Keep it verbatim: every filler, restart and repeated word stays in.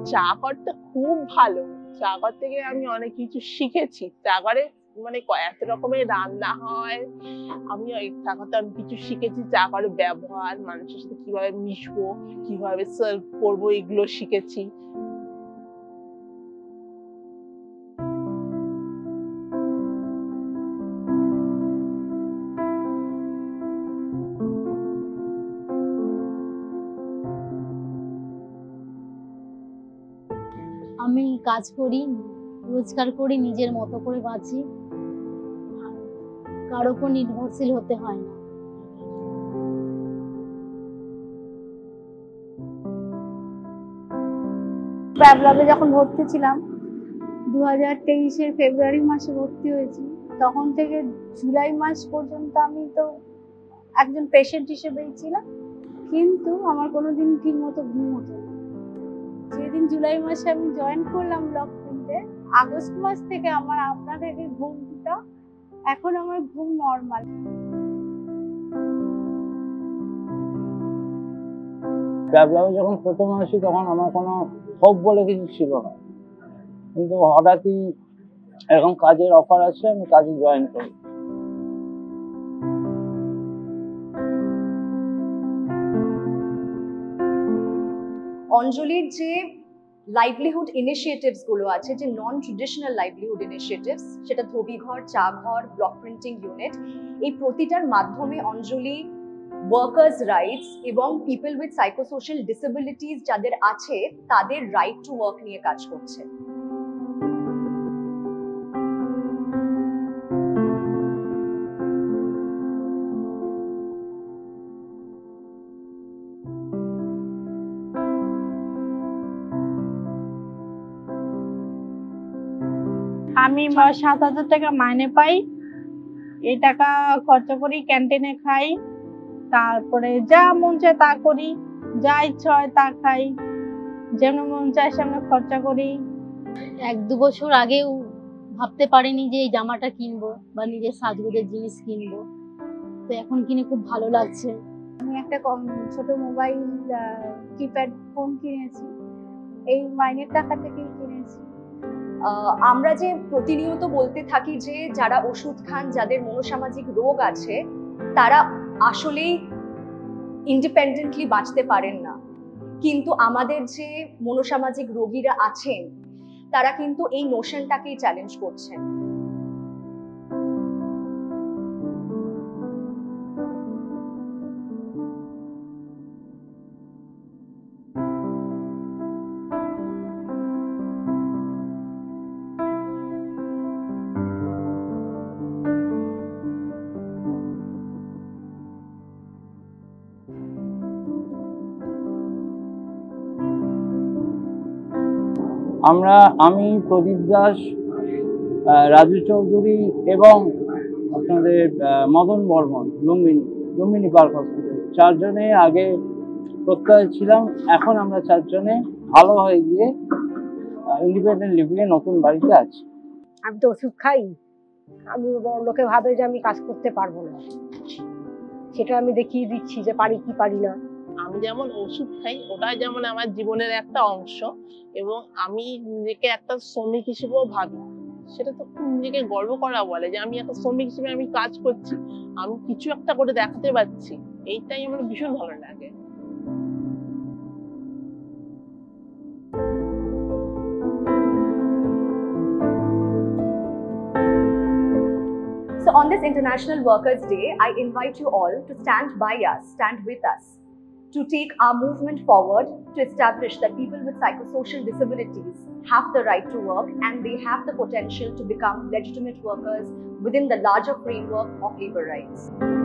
চা করতে খুব ভালো। চা কর থেকে আমি অনেক কিছু শিখেছি। চা করে মানে কত রকমের রান্না হয়, আমি ওই চা করতে আমি কিছু শিখেছি। চা করে ব্যবহার, মানুষের সাথে কিভাবে মিশবো, কিভাবে সার্ভ করবো, এগুলো শিখেছি। আমি কাজ করি, রোজগার করি, নিজের মতো করে বাঁচি, কারো উপর নির্ভরশীল হতে হয় না। প্যাবলাবে যখন ভর্তি ছিলাম দু হাজার তেইশের ফেব্রুয়ারি মাসে ভর্তি হয়েছি, তখন থেকে জুলাই মাস পর্যন্ত আমি তো একজন পেশেন্ট হিসেবেই ছিলাম, কিন্তু আমার কোনোদিন ঠিক মতো ঘুম হতো না। যেদিন জুলাই মাসে আমি জয়েন করলাম ব্লক প্রিন্টে, আগস্ট মাস থেকে আমার আপনা থেকে ঘুমটা, এখন আমার ঘুম নর্মাল। প্যাবলাবে যখন প্রথম আসি তখন আমার কোনো হোপ বলে কিছু ছিল না, কিন্তু হঠাৎই এরকম কাজের অফার আছে, আমি কাজে জয়েন করি। অঞ্জলির যে লাইভলিহুড ইনিশিয়েটিভস গুলো আছে, যে নন ট্রেডিশনাল লাইভলিহুড ইনিশিয়েটিভস, সেটা ধোবিঘর, চা ঘর, ব্লক প্রিন্টিং ইউনিট, এই প্রতিটার মাধ্যমে অঞ্জলি ওয়ার্কার্স রাইটস এবং পিপল উইথ সাইকোসোশ্যাল ডিসেবিলিটিস যাদের আছে তাদের রাইট টু ওয়ার্ক নিয়ে কাজ করছে। আমি সাত হাজার টাকা মাইনে পাই, এই টাকা খরচা করি, ক্যান্টিনে খাই, তারপরে যা মন চায় তা করি, যা ইচ্ছা হয় তা খাই, যেমন মন চায় সেমন খরচা করি। এক দু বছর আগেও ভাবতে পারিনি যে এই জামাটা কিনবো বা নিজের সাজগোজের জিনিস কিনবো, তো এখন কিনে খুব ভালো লাগছে। আমি একটা কম ছোট মোবাইল কিপ্যাড ফোন কিনেছি, এই মাইনের টাকা থেকেই কিনেছি। আমরা যে প্রতিনিয়ত বলতে থাকি যে যারা ওষুধ খান, যাদের মনোসামাজিক রোগ আছে, তারা আসলেই ইন্ডিপেন্ডেন্টলি বাঁচতে পারেন না, কিন্তু আমাদের যে মনোসামাজিক রোগীরা আছেন তারা কিন্তু এই নোশনটাকেই চ্যালেঞ্জ করছেন। আমরা আমি প্রদীপ দাস, রাজু চৌধুরী এবং আপনাদের মদন বর্মন লুম্বিনী লুম্বিনী পার্ক হসপিটাল, চারজনে আগে প্রত্যয় ছিলাম। এখন আমরা চারজনে ভালো হয়ে গিয়ে ইন্ডিপেন্ডেন্ট লিভিং এ নতুন বাড়িতে আছি। আমি তো ওষুধ খাই, আমি লোকে ভাবে যে আমি কাজ করতে পারবো না, সেটা আমি দেখিয়ে দিচ্ছি যে পারি কি পারি না। আমি যেমন ওষুধ খাই, ওটাই যেমন আমার জীবনের একটা অংশ, এবং আমি নিজেকে একটা শ্রমিক হিসেবেও ভাবি। সেটা তো খুব নিজেকে গর্ব করা বলে যে আমি একটা শ্রমিক হিসেবে আমি কাজ করছি, আমি কিছু একটা করে দেখাতে পারছি, এইটাই আমার ভীষণ ভালো লাগে। So on this International Workers' Day, I invite you all to stand by us, stand with us, to take our movement forward to establish that people with psychosocial disabilities have the right to work and they have the potential to become legitimate workers within the larger framework of labor rights.